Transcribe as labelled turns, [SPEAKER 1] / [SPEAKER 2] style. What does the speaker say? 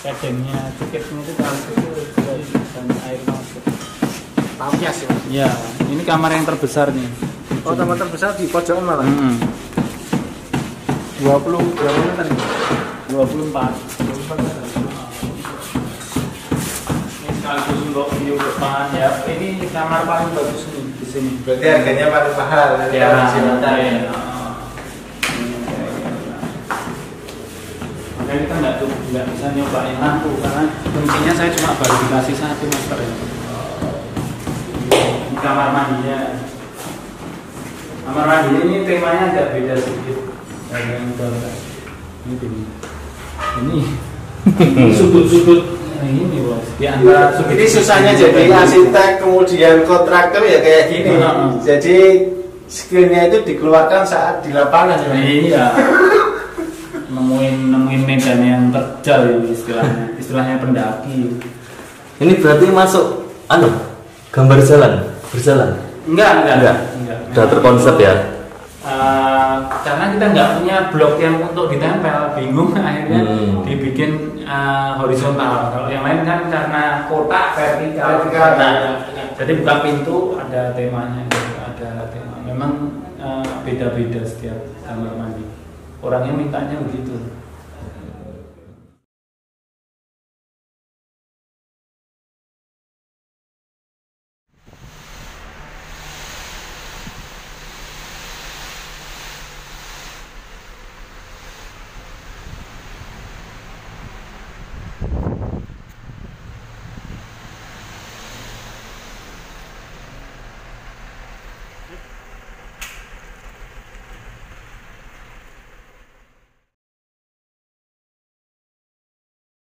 [SPEAKER 1] Shadingnya tiketnya itu kalau itu dan air masuk.
[SPEAKER 2] Tampias ya.
[SPEAKER 1] Ya, ini kamar yang terbesar nih.
[SPEAKER 2] Oh, kamar terbesar di pojokan malah.
[SPEAKER 1] 20 berapa meter? 24. Ini sekaligus untuk view depan ya. Ini kamar paling bagus nih di sini.
[SPEAKER 2] Berarti harganya paling mahal
[SPEAKER 1] Ya,
[SPEAKER 2] ya.
[SPEAKER 1] Makanya kita nggak bisa nyobain lampu karena kuncinya saya cuma baru dikasih satu master ya. Ini kamar mandinya. Kamar mandi ini temanya agak beda sedikit. Ini sudut-sudut ini bos. Di antara
[SPEAKER 2] Ini susahnya jadi arsitek kemudian kontraktor ya kayak gini. Jadi skillnya itu dikeluarkan saat di lapangan ya.
[SPEAKER 1] Iya. nemuin medan yang terjal ini istilahnya pendaki.
[SPEAKER 3] Ini berarti masuk gambar berjalan.
[SPEAKER 1] Enggak.
[SPEAKER 3] Udah terkonsep ya.
[SPEAKER 1] Karena kita nggak punya blok yang untuk ditempel, bingung akhirnya dibikin horizontal. Kalau yang lain kan karena kotak vertikal. Nah, jadi buka pintu ada temanya, ada tema. Memang beda-beda setiap kamar mandi. Orangnya mintanya begitu.